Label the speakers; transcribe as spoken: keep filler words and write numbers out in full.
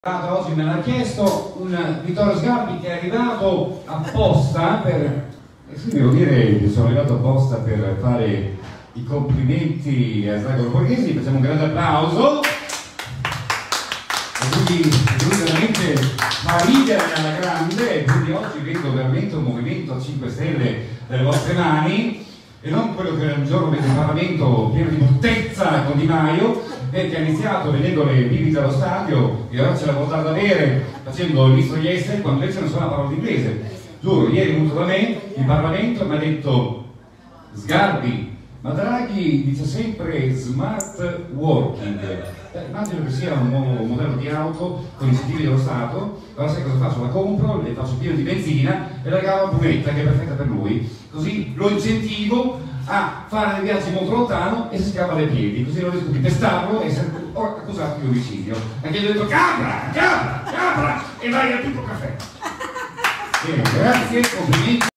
Speaker 1: Oggi me l'ha chiesto un Vittorio Sgarbi che è arrivato apposta per...
Speaker 2: Eh sì, devo dire che sono arrivato apposta per fare i complimenti a Sgarbi Borghesi. Facciamo un grande applauso. E quindi lui veramente fa ridere alla grande, e quindi oggi vedo veramente un movimento a cinque stelle delle vostre mani e non quello che un giorno vedo in Parlamento pieno di bruttezza con Di Maio, perché ha iniziato vedendo le bibite allo stadio e ora ce l'ha portata a bere facendo il ministro degli esteri quando invece non so una parola d'inglese. Giuro, ieri è venuto da me in Parlamento e mi ha detto: Sgarbi, ma Draghi dice sempre smart working. Eh, immagino che sia un nuovo modello di auto con incentivi dello Stato. Allora sai cosa faccio? La compro, le faccio pieno di benzina e la regalo a Brunetta, che è perfetta per lui, così lo incentivo a fare dei viaggi molto lontano e si scappa dai piedi, così non riesco di testarlo e essere accusato di omicidio. Anche gli ho detto: capra, capra, capra, e vai al tipo caffè. Bene, grazie, complimenti.